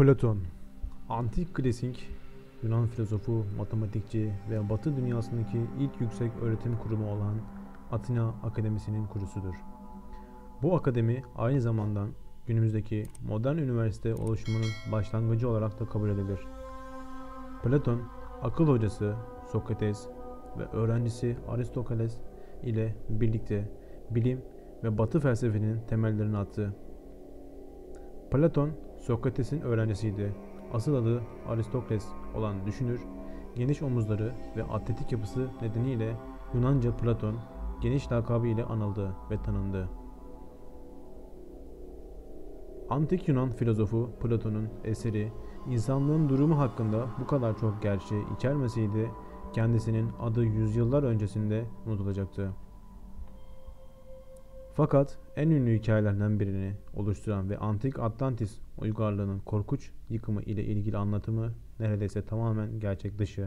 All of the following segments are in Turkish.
Platon, antik klasik Yunan filozofu, matematikçi ve Batı dünyasındaki ilk yüksek öğretim kurumu olan Atina Akademisi'nin kurucusudur. Bu akademi aynı zamanda günümüzdeki modern üniversite oluşumunun başlangıcı olarak da kabul edilir. Platon, akıl hocası Sokrates ve öğrencisi Aristoteles ile birlikte bilim ve Batı felsefesinin temellerini attı. Platon, Sokrates'in öğrencisiydi. Asıl adı Aristoteles olan düşünür, geniş omuzları ve atletik yapısı nedeniyle Yunanca Platon, geniş lakabı ile anıldı ve tanındı. Antik Yunan filozofu Platon'un eseri, insanlığın durumu hakkında bu kadar çok gerçeği içermeseydi, kendisinin adı yüzyıllar öncesinde unutulacaktı. Fakat en ünlü hikayelerden birini oluşturan ve antik Atlantis uygarlığının korkunç yıkımı ile ilgili anlatımı neredeyse tamamen gerçek dışı.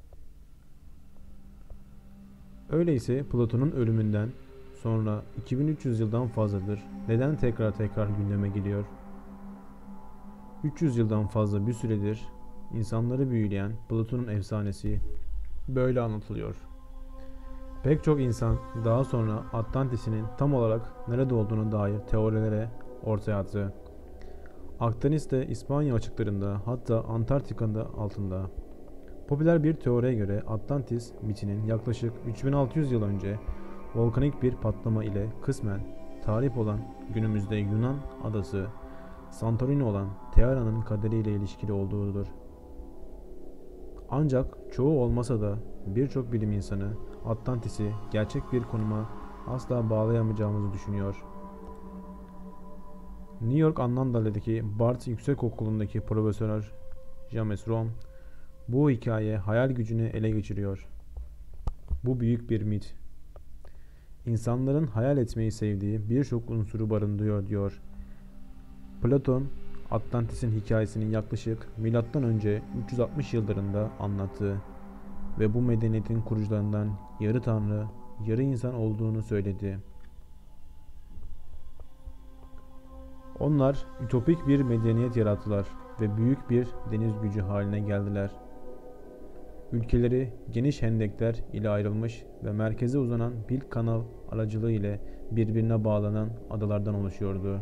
Öyleyse Platon'un ölümünden sonra 2300 yıldan fazladır neden tekrar gündeme geliyor? 300 yıldan fazla bir süredir insanları büyüleyen Platon'un efsanesi böyle anlatılıyor. Pek çok insan daha sonra Atlantis'in tam olarak nerede olduğuna dair teorilere ortaya attı. Akdeniz'de, İspanya açıklarında, hatta Antarktika'nın altında. Popüler bir teoriye göre Atlantis mitinin yaklaşık 3600 yıl önce volkanik bir patlama ile kısmen tarih olan günümüzde Yunan adası Santorini olan Theara'nın kaderiyle ilişkili olduğudur. Ancak çoğu olmasa da birçok bilim insanı Atlantis'i gerçek bir konuma asla bağlayamayacağımızı düşünüyor. New York Annandale'deki Bard Yüksekokulu'ndaki Profesör James Romm bu hikaye hayal gücünü ele geçiriyor. Bu büyük bir mit. İnsanların hayal etmeyi sevdiği birçok unsuru barındırıyor diyor. Platon, Atlantis'in hikayesini yaklaşık M.Ö. 360 yıllarında anlattı ve bu medeniyetin kurucularından yarı tanrı, yarı insan olduğunu söyledi. Onlar ütopik bir medeniyet yarattılar ve büyük bir deniz gücü haline geldiler. Ülkeleri geniş hendekler ile ayrılmış ve merkeze uzanan bir kanal aracılığı ile birbirine bağlanan adalardan oluşuyordu.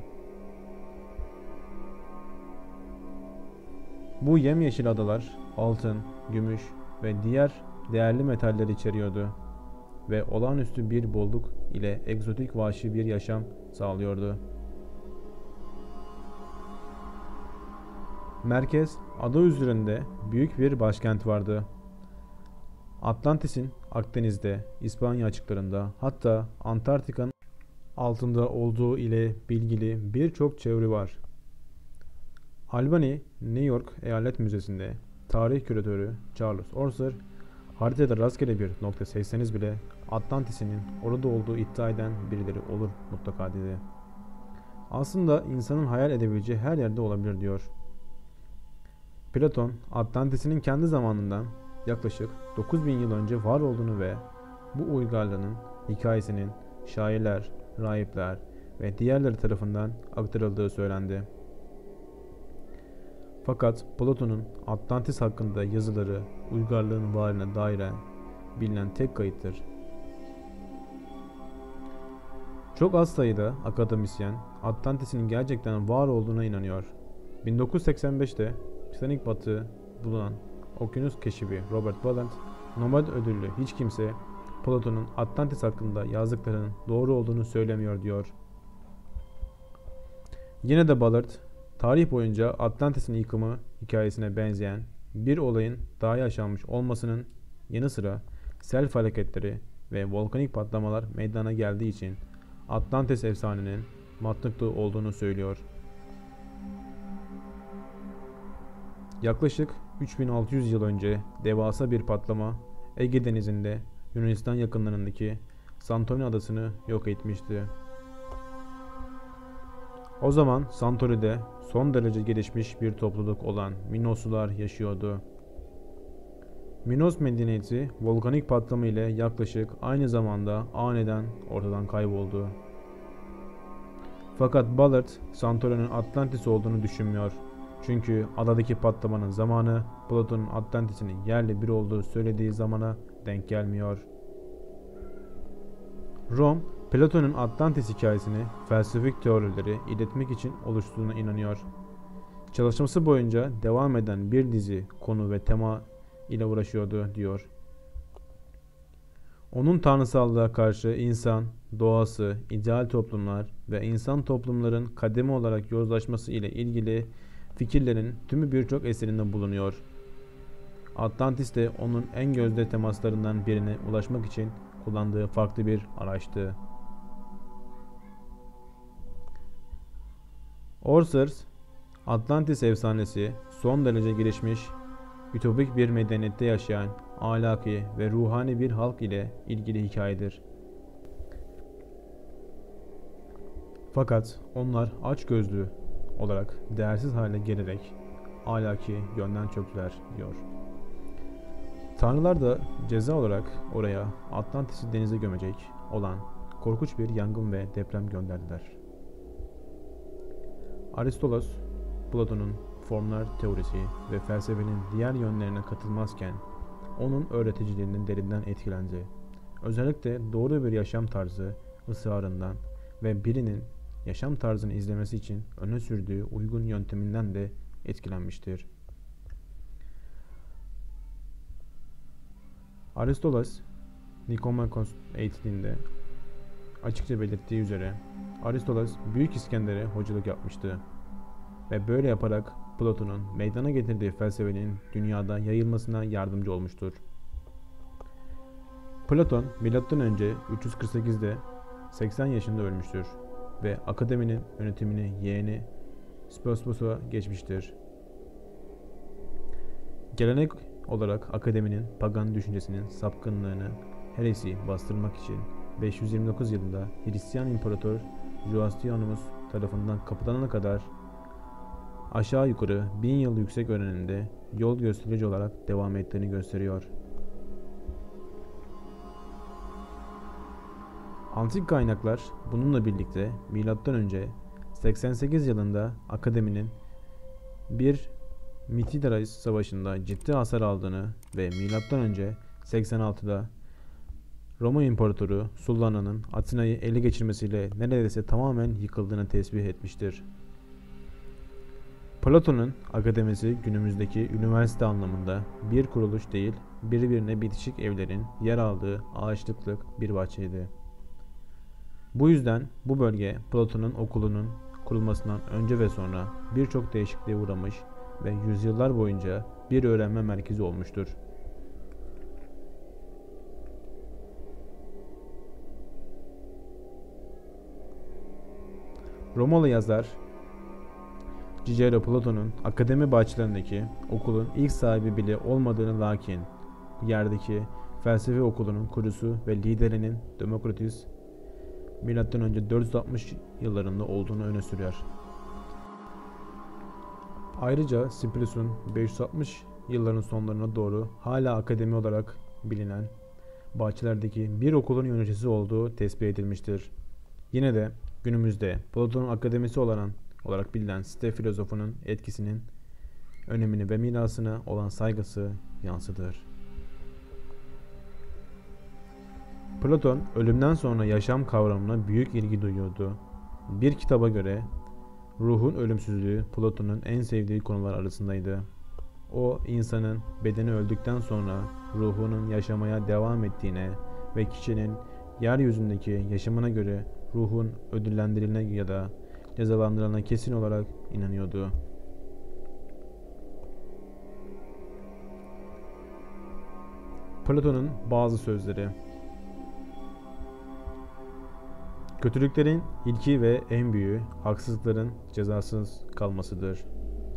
Bu yemyeşil adalar altın, gümüş ve diğer değerli metaller içeriyordu ve olağanüstü bir bolluk ile egzotik vahşi bir yaşam sağlıyordu. Merkez ada üzerinde büyük bir başkent vardı. Atlantis'in Akdeniz'de, İspanya açıklarında, hatta Antarktika'nın altında olduğu ile bilgili birçok teori var. Albany, New York Eyalet Müzesi'nde tarih küratörü Charles Orser, haritada rastgele bir nokta seçseniz bile Atlantis'in orada olduğu iddia eden birileri olur mutlaka dedi. Aslında insanın hayal edebileceği her yerde olabilir diyor. Platon, Atlantis'in kendi zamanından yaklaşık 9000 yıl önce var olduğunu ve bu uygarlığın hikayesinin şairler, rahipler ve diğerleri tarafından aktarıldığı söylendi. Fakat Platon'un Atlantis hakkında yazıları uygarlığın varlığına dair bilinen tek kayıttır. Çok az sayıda akademisyen Atlantis'in gerçekten var olduğuna inanıyor. 1985'te Titanic batığı bulunan okyanus keşifi Robert Ballard, Nobel ödüllü hiç kimse Platon'un Atlantis hakkında yazdıklarının doğru olduğunu söylemiyor diyor. Yine de Ballard, tarih boyunca Atlantis'in yıkımı hikayesine benzeyen bir olayın daha yaşanmış olmasının yanı sıra sel felaketleri ve volkanik patlamalar meydana geldiği için Atlantis efsanenin mantıklı olduğunu söylüyor. Yaklaşık 3600 yıl önce devasa bir patlama Ege Denizi'nde Yunanistan yakınlarındaki Santorini adasını yok etmişti. O zaman Santorini'de son derece gelişmiş bir topluluk olan Minoslular yaşıyordu. Minos medeniyeti volkanik patlama ile yaklaşık aynı zamanda aniden ortadan kayboldu. Fakat Ballard, Santorini'nin Atlantis olduğunu düşünmüyor. Çünkü adadaki patlamanın zamanı Platon'un Atlantis'in yerle bir olduğu söylediği zamana denk gelmiyor. Rom, Platon'un Atlantis hikayesini felsefik teorileri iletmek için oluşturduğuna inanıyor. Çalışması boyunca devam eden bir dizi konu ve tema ile uğraşıyordu diyor. Onun tanrısallığa karşı insan, doğası, ideal toplumlar ve insan toplumların kademe olarak yozlaşması ile ilgili fikirlerin tümü birçok eserinde bulunuyor. Atlantis de onun en gözde temaslarından birine ulaşmak için kullandığı farklı bir araçtı. Orsers, Atlantis efsanesi son derece gelişmiş, ütopik bir medeniyette yaşayan, ahlaki ve ruhani bir halk ile ilgili hikayedir. Fakat onlar açgözlü olarak değersiz hale gelerek ahlaki yönden çöktüler diyor. Tanrılar da ceza olarak oraya Atlantis'i denize gömecek olan korkunç bir yangın ve deprem gönderdiler. Aristoteles, Platon'un formlar teorisi ve felsefenin diğer yönlerine katılmazken onun öğreticiliğinin derinden etkilendi. Özellikle doğru bir yaşam tarzı ısrarından ve birinin yaşam tarzını izlemesi için öne sürdüğü uygun yönteminden de etkilenmiştir. Aristoteles, Nikomakos eğitiminde açıkça belirttiği üzere Aristoteles Büyük İskender'e hocalık yapmıştı ve böyle yaparak Platon'un meydana getirdiği felsefenin dünyada yayılmasına yardımcı olmuştur. Platon M.Ö. 348'de 80 yaşında ölmüştür ve akademinin yönetimini yeğeni Speusippus'a geçmiştir. Gelenek olarak akademinin pagan düşüncesinin sapkınlığını heresi bastırmak için 529 yılında Hristiyan İmparator Justinianus tarafından kapatılana kadar aşağı yukarı 1000 yıl yüksek öğrenimde yol gösterici olarak devam ettiğini gösteriyor. Antik kaynaklar bununla birlikte M.Ö. 88 yılında akademinin bir Mitidaris Savaşı'nda ciddi hasar aldığını ve M.Ö. 86'da Roma İmparatoru Sulla'nın Atina'yı ele geçirmesiyle neredeyse tamamen yıkıldığını tespit etmiştir. Platon'un akademisi günümüzdeki üniversite anlamında bir kuruluş değil, birbirine bitişik evlerin yer aldığı ağaçlıklık bir bahçeydi. Bu yüzden bu bölge Platon'un okulunun kurulmasından önce ve sonra birçok değişikliğe uğramış ve yüzyıllar boyunca bir öğrenme merkezi olmuştur. Romalı yazar Cicero Platon'un akademi bahçelerindeki okulun ilk sahibi bile olmadığını lakin bu yerdeki felsefe okulunun kurucusu ve liderinin Demokritos M.Ö. 460 yıllarında olduğunu öne sürüyor. Ayrıca Simplius'un 560 yılların sonlarına doğru hala akademi olarak bilinen bahçelerdeki bir okulun yöneticisi olduğu tespit edilmiştir. Yine de günümüzde Platon'un akademisi olarak bilinen Stoa filozofunun etkisinin önemini ve mirasına olan saygısı yansıdır. Platon ölümden sonra yaşam kavramına büyük ilgi duyuyordu. Bir kitaba göre ruhun ölümsüzlüğü Platon'un en sevdiği konular arasındaydı. O insanın bedeni öldükten sonra ruhunun yaşamaya devam ettiğine ve kişinin yeryüzündeki yaşamına göre ruhun ödüllendirilene ya da cezalandırılana kesin olarak inanıyordu. Platon'un bazı sözleri: kötülüklerin ilki ve en büyüğü haksızlıkların cezasız kalmasıdır.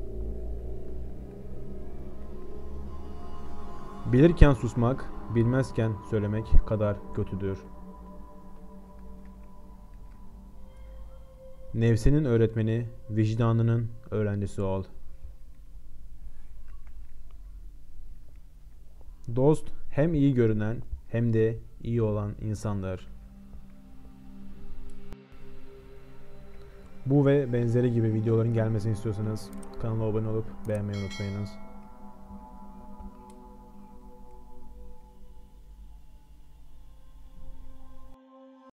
Bilirken susmak, bilmezken söylemek kadar kötüdür. Nefsinin öğretmeni, vicdanının öğrencisi ol. Dost hem iyi görünen hem de iyi olan insandır. Bu ve benzeri gibi videoların gelmesini istiyorsanız kanala abone olup beğenmeyi unutmayınız.